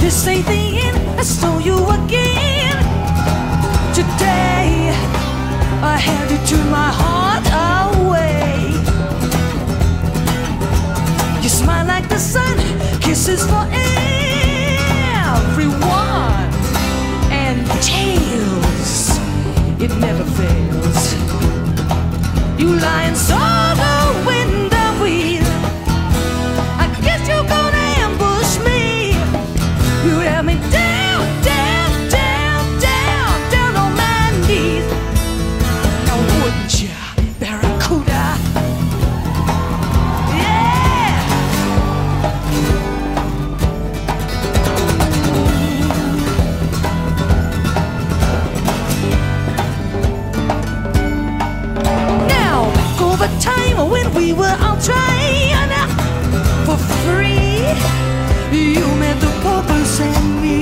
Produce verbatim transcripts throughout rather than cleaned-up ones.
This ain't the end, I saw you again. Today I had to turn my heart away. You smile like the sun, kisses for everyone, and tales, it never fails. You lie in sorrow in the wheel. I guess you're gonna ambush me. You have me down, down, down, down, down on my knees. Now wouldn't you, Barracuda? Yeah. Now back over time when we were all trying for free. You met the purpose and me.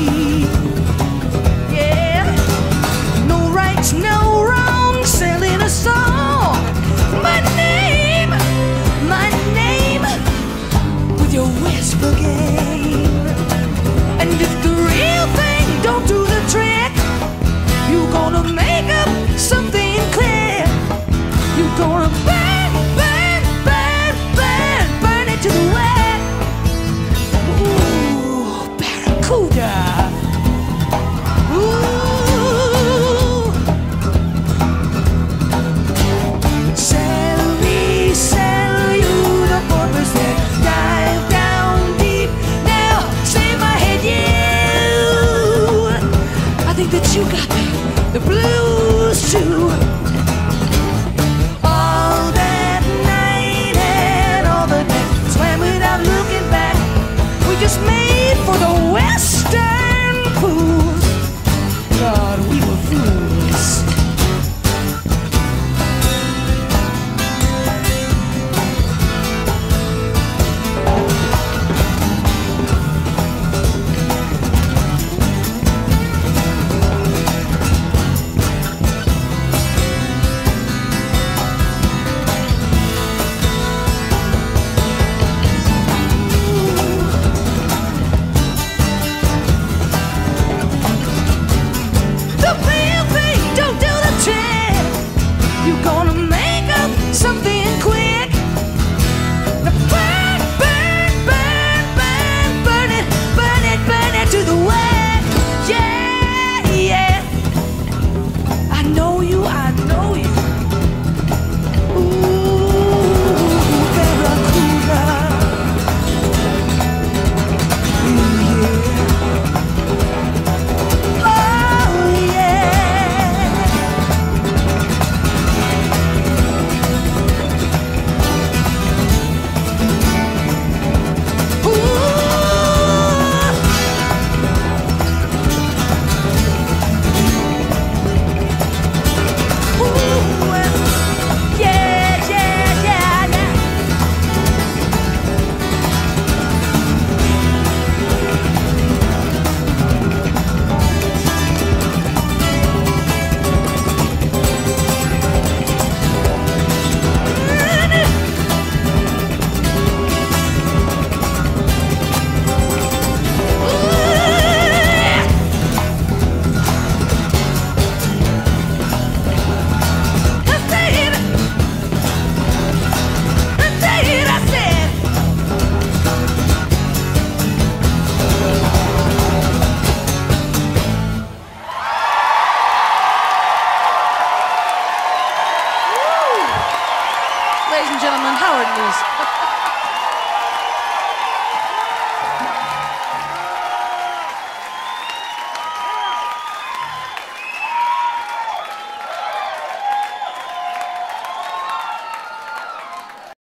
Yeah. No rights, no wrongs, selling a song. My name, my name, with your whisper game. And if the real thing don't do the trick, you gonna make up something clear. You gonna burn, burn, burn, burn, burn it to the wet. Ooh, Barracuda. Ooh. Sell me, sell you the purpose that dive down deep. Now save my head, you. I think that you got the, the blue.